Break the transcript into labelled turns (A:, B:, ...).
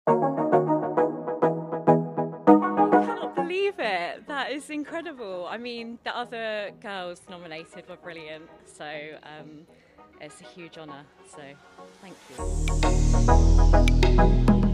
A: Cannot believe it. That is incredible. I mean, the other girls nominated were brilliant, so it's a huge honour. So, thank you.